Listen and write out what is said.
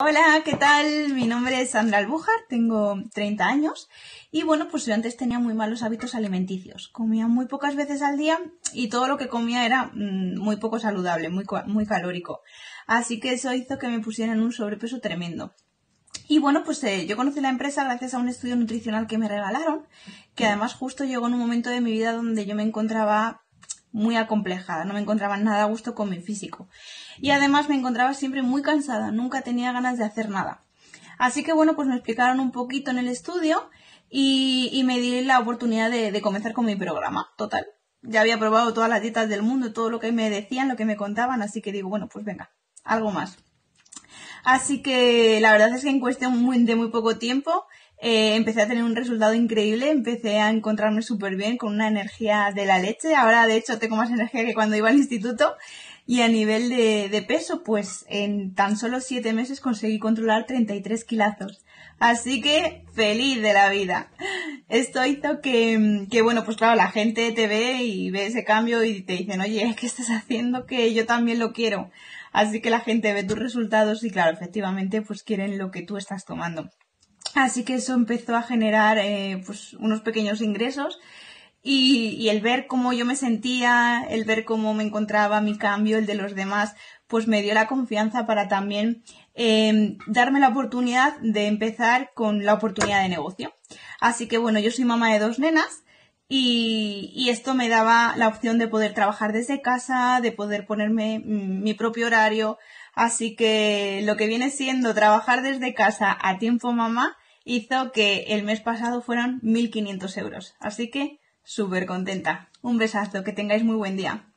Hola, ¿qué tal? Mi nombre es Sandra Albújar, tengo 30 años y bueno, pues yo antes tenía muy malos hábitos alimenticios. Comía muy pocas veces al día y todo lo que comía era muy poco saludable, muy calórico. Así que eso hizo que me pusieran un sobrepeso tremendo. Y bueno, pues yo conocí la empresa gracias a un estudio nutricional que me regalaron, que además justo llegó en un momento de mi vida donde yo me encontraba muy acomplejada, no me encontraba nada a gusto con mi físico. Y además me encontraba siempre muy cansada, nunca tenía ganas de hacer nada. Así que bueno, pues me explicaron un poquito en el estudio y me di la oportunidad de comenzar con mi programa, total. Ya había probado todas las dietas del mundo, todo lo que me decían, lo que me contaban, así que digo, bueno, pues venga, algo más. Así que la verdad es que en cuestión de muy poco tiempo empecé a tener un resultado increíble, empecé a encontrarme súper bien, con una energía de la leche. Ahora de hecho tengo más energía que cuando iba al instituto. Y a nivel de peso, pues en tan solo 7 meses conseguí controlar 33 kilazos. Así que feliz de la vida. Esto hizo que bueno, pues claro, la gente te ve y ve ese cambio y te dicen, oye, ¿qué estás haciendo? Que yo también lo quiero. Así que la gente ve tus resultados y claro, efectivamente, pues quieren lo que tú estás tomando. Así que eso empezó a generar pues unos pequeños ingresos y el ver cómo yo me sentía, el ver cómo me encontraba mi cambio, el de los demás, pues me dio la confianza para también darme la oportunidad de empezar con la oportunidad de negocio. Así que bueno, yo soy mamá de 2 nenas y esto me daba la opción de poder trabajar desde casa, de poder ponerme mi propio horario. Así que lo que viene siendo trabajar desde casa a tiempo mamá hizo que el mes pasado fueran 1.500 euros. Así que súper contenta. Un besazo, que tengáis muy buen día.